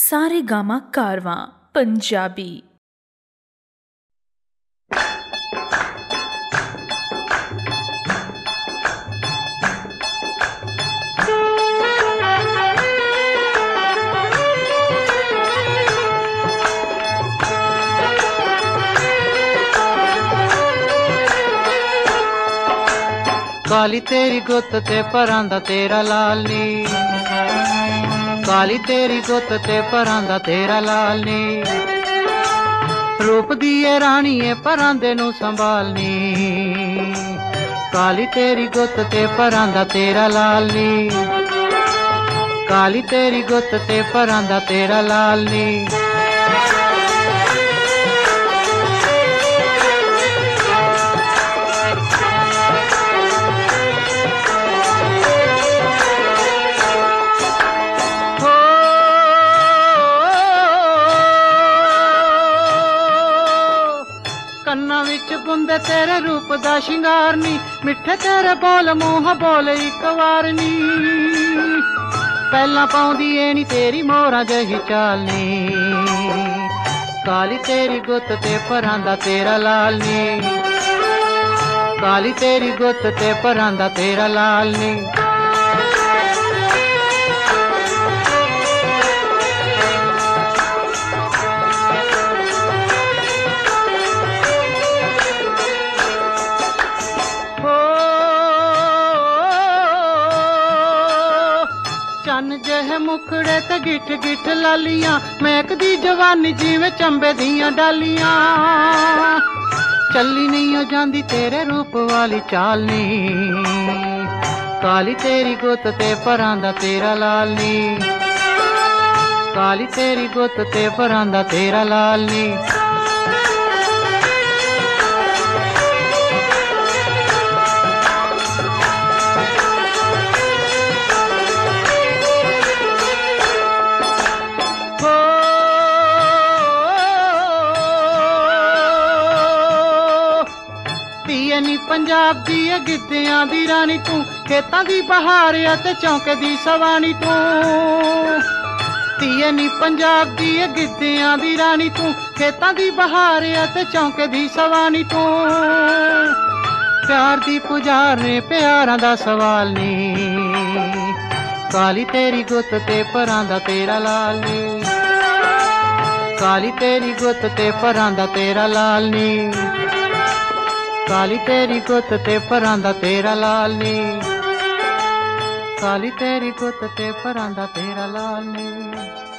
सारेगामा कारवां पंजाबी। काली तेरी गुत्त ते परांदा तेरा लाल नी, काली तेरी गुत्त ते परांदा तेरा लाल नी, रूप दिए रानी है परांदे नू संभालनी। काली तेरी गुत्त ते परांदा तेरा लाल नी, काली तेरी गुत्त ते परांदा तेरा लाल नी। कन्ना विच बुंदे तेरे रूप दा शिंगार नी, मिठे तेरे बोल मूंह बोल इक वार नी, पहला पाउंदी ए नी तेरी मोरा जही चाल नी। काली तेरी गुत्त ते परांदा तेरा लाल नी, काली तेरी गुत्त ते परांदा तेरा लाल नी। चन्न जह मुखड़े ते गिठ गिठ लालियां, महकदी जवानी जिवें चंबे दियां डालियां, चली नहीं हो जांदी तेरे रूप वाली चाल नी। काली तेरी गुत्त ते परांदा तेरा लाल नी, काली तेरी गुत्त ते परांदा तेरा लाल नी। नी पंजाब दी गिद्धियां दी रानी तू, खेतां दी बहार ते चौंके दी सवानी तू। तीए नी पंजाब दी गिद्धियां दी रानी तू, खेतां दी बहार ते चौंके दी सवानी तू। प्यार दी पुजार ने प्यारां दा सवाल नी, काली तेरी गुत्त ते परांदा तेरा लाल नी, काली तेरी गुत्त ते परांदा तेरा लाल नी, काली तेरी गुत्त ते परांदा तेरा लाल नी, काली तेरी गुत्त ते परांदा तेरा लाल नी।